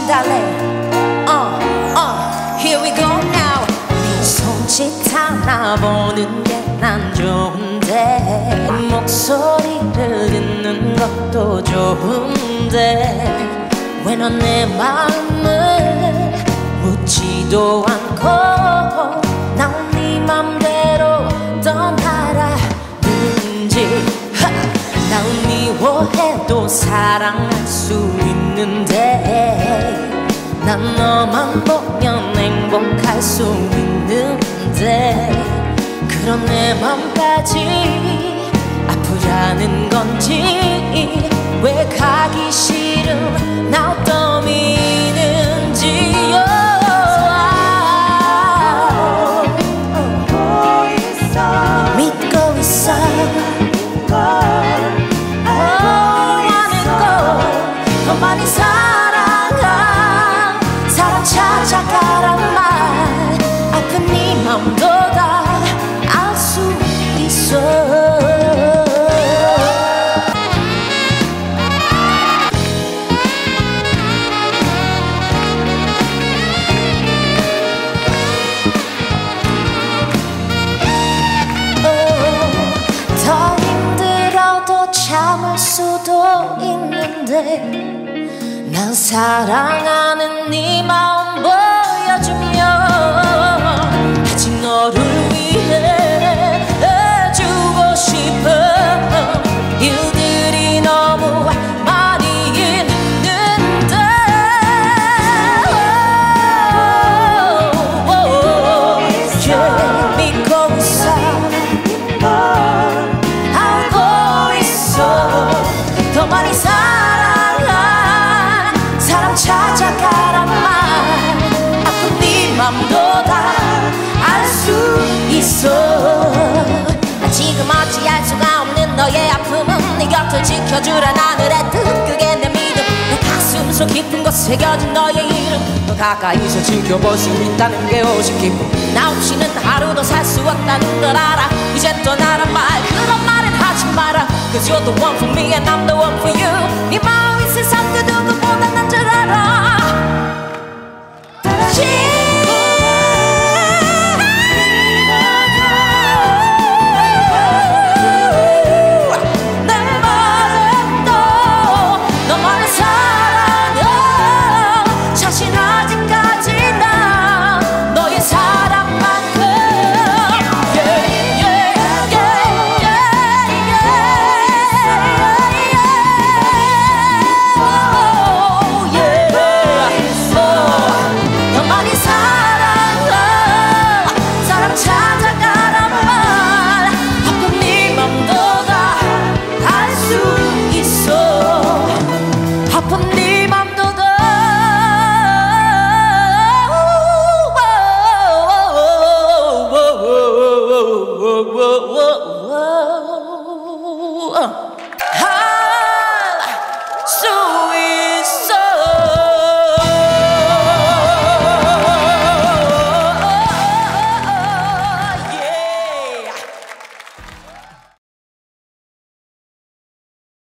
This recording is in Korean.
darling. Here we go now. 네 손짓 하나 보는 게 난 좋은데 목소리를 듣는 것도 좋은데 왜 넌 내 마음을 묻지도 않고 난 네 맘대로 떠나라는지. 날 미워해도 사랑할 수 있는데 난 너만 보면 행복할 수 있는데 그런 내 맘까지 아프라는 건지 왜 가기 싫음 나 떠미는지요. 믿고 있어 더 많이 사랑 찾아가란 말 아픈 네 맘도 다 알 수 있어. 더 힘들어도 참을 수도 있는데 난 사랑하는 네 마음 보여주면 아직 너를 위해 해주고 싶어. 일들이 너무 많이 있는데 믿고 있어 알고 있어 더 많이 찾아가란 말 아픈 네 맘도 다 알 수 있어. 지금 어찌할 수가 없는 너의 아픔은 네 곁을 지켜주란 하늘의 뜻 그게 내 믿음. 내 가슴 속 깊은 곳에 새겨진 너의 이름 너 가까이서 지켜볼 수 있다는 게 오직 기쁨. 나 없이는 하루도 살 수 없다는 걸 알아. 이젠 떠나란 말 그런 말은 하지 마라. Cause you're the one for me and I'm the one for you. 네 마음이 세상 그 누구